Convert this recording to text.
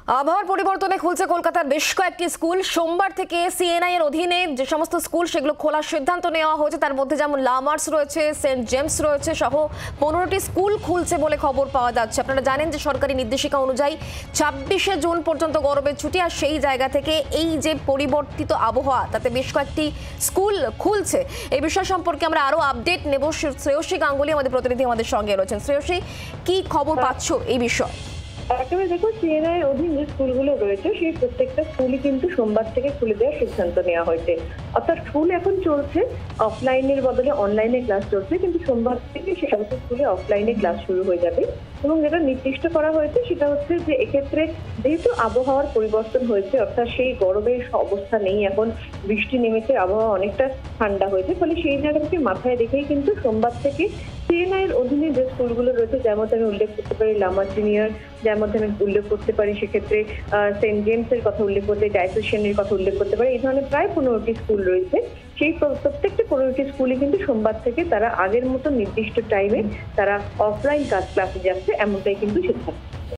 আবহাওয়ার পরিবর্তনে খুলছে কলকাতার বেশ কয়েকটি স্কুল। সোমবার থেকে সিএনআই এর অধীনে যে সমস্ত স্কুল সেগুলো খোলার সিদ্ধান্ত নেওয়া হয়েছে, তার মধ্যে যেমন লামার্স রয়েছে, সেন্ট জেমস রয়েছে সহ 15টি স্কুল খুলছে বলে খবর পাওয়া যাচ্ছে। আপনারা জানেন যে সরকারি নির্দেশিকা অনুযায়ী 26শে জুন পর্যন্ত গরমের ছুটি, আর সেই জায়গা থেকে এই যে পরিবর্তিত আবহাওয়া তাতে বেশ কয়েকটি স্কুল খুলছে। এই বিষয় সম্পর্কে আমরা আরো আপডেট নেব। শ্রেয়সী গাঙ্গুলি আমাদের প্রতিনিধি আমাদের সঙ্গে রয়েছেন। শ্রেয়সী, কি খবর পাচ্ছ এই বিষয়? একেবারে দেখো, সিএনআই এর অধীন যে স্কুলগুলো রয়েছে সেই প্রত্যেকটা স্কুলই কিন্তু সোমবার থেকে খুলে দেওয়ার সিদ্ধান্ত নেওয়া হয়েছে। অর্থাৎ স্কুল এখন চলছে, অফলাইনের বদলে অনলাইনে ক্লাস চলছে, কিন্তু সোমবার থেকে সে সমস্ত স্কুলে অফলাইনে ক্লাস শুরু হয়ে যাবে। এবং যেটা নির্দিষ্ট করা হয়েছে সেটা হচ্ছে যে এক্ষেত্রে যেহেতু আবহাওয়ার পরিবর্তন হয়েছে, অর্থাৎ সেই গরমের অবস্থা নেই, এখন বৃষ্টি নেমেছে, আবহাওয়া অনেকটা ঠান্ডা হয়েছে, ফলে সেই জায়গাটাকে মাথায় রেখেই কিন্তু সোমবার থেকে সিএনআই এর অধীনে যে স্কুলগুলো রয়েছে, যার মধ্যে আমি উল্লেখ করতে পারি লামার জুনিয়র, যার মধ্যে আমি উল্লেখ করতে পারি সেক্ষেত্রে সেন্ট জেমস এর কথা উল্লেখ করতে, ডাইসেশনের কথা উল্লেখ করতে পারি, এই ধরনের প্রায় 15টি স্কুল রয়েছে। সেই প্রত্যেকটা 15টি স্কুলই কিন্তু সোমবার থেকে তারা আগের মতো নির্দিষ্ট টাইমে তারা অফলাইন ক্লাসে যাচ্ছে, এমনটাই কিন্তু সিদ্ধান্ত।